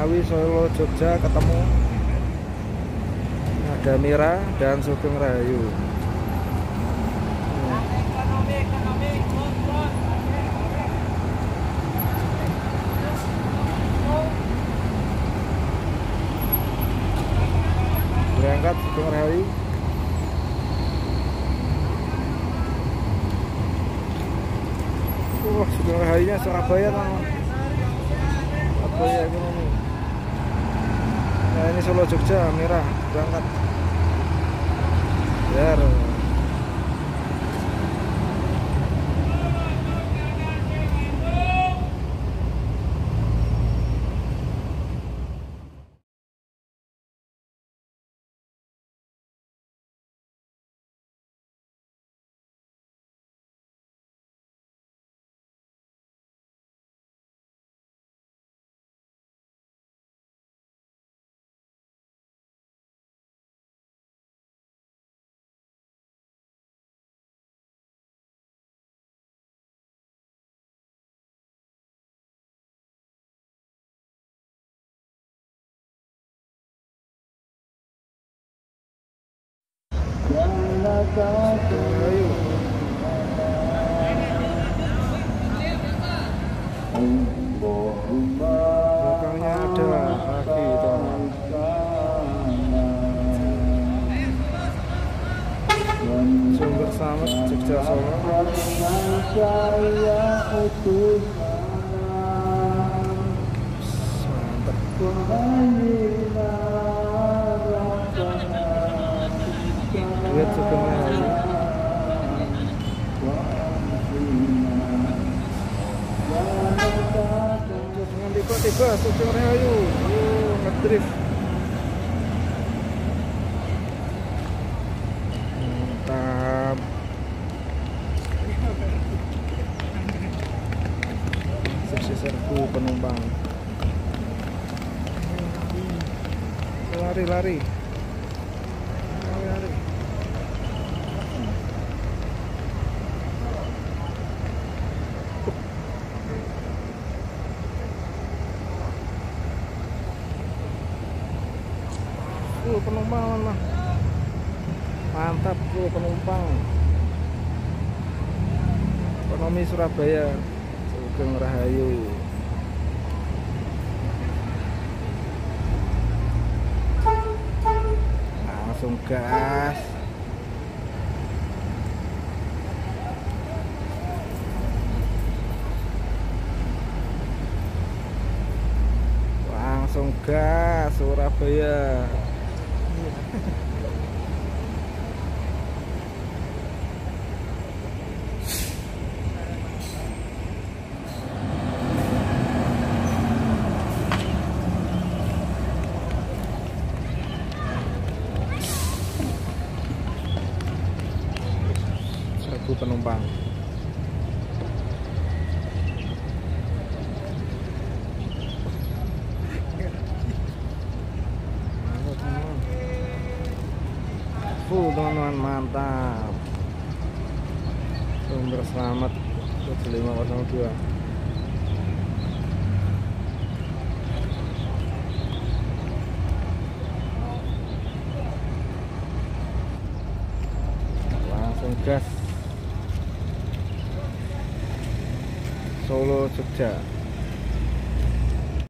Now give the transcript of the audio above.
Ngawi Solo Jogja ketemu. Ada Mira dan Sugeng Rahayu. Berangkat Sugeng Rahayu. Wah, Sugeng Rahayunya Surabaya lah. Surabaya ekonomi. Nah, ini Solo Jogja Mira berangkat. Biar belakangnya ada lagi teman. Sumber Slamet Jogja Solo. Mantap. Duet Sugeng Rahayu. Dengan tiba-tiba Sugeng Rahayu ngedrift. Mantap. Seksi serbu penumpang. Lari-lari. Penumpang mah mantap tuh penumpang. Ekonomi Surabaya Sugeng Rahayu. Langsung gas. Langsung gas Surabaya. Serbu penumpang. Teman-teman mantap. Sumber Slamet 7502. Langsung gas Solo Jogja.